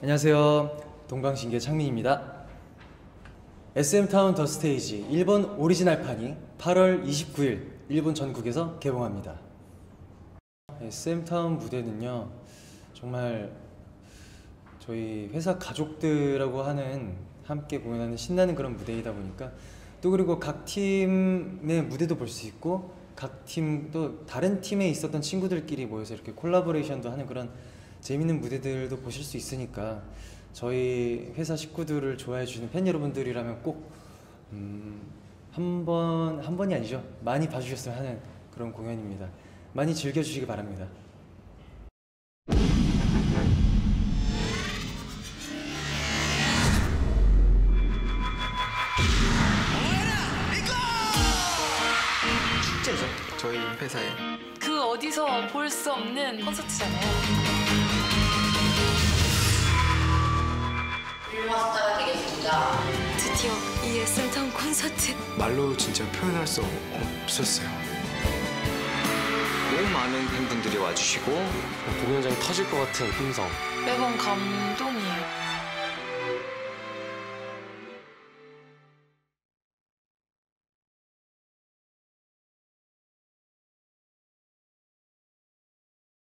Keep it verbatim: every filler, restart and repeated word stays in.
안녕하세요. 동방신기의 창민입니다. 에스엠타운 더 스테이지 일본 오리지널판이 팔월 이십구일 일본 전국에서 개봉합니다. 에스엠타운 무대는요, 정말 저희 회사 가족들하고 하는, 함께 공연하는 신나는 그런 무대이다 보니까, 또 그리고 각 팀의 무대도 볼 수 있고 각 팀 또 다른 팀에 있었던 친구들끼리 모여서 이렇게 콜라보레이션도 하는 그런 재밌는 무대들도 보실 수 있으니까, 저희 회사 식구들을 좋아해 주시는 팬 여러분들이라면 꼭 음, 한 번, 한 번이 아니죠, 많이 봐주셨으면 하는 그런 공연입니다. 많이 즐겨주시기 바랍니다. 축제죠, 저희 회사에. 그 어디서 볼 수 없는 콘서트잖아요. 뷰마스터가 되겠습니다. 드디어 이 에스엠타운 콘서트. 말로 진짜 표현할 수 없었어요. 너무 많은 팬분들이 와주시고 공연장이 터질 것 같은 함성. 매번 감동이에요.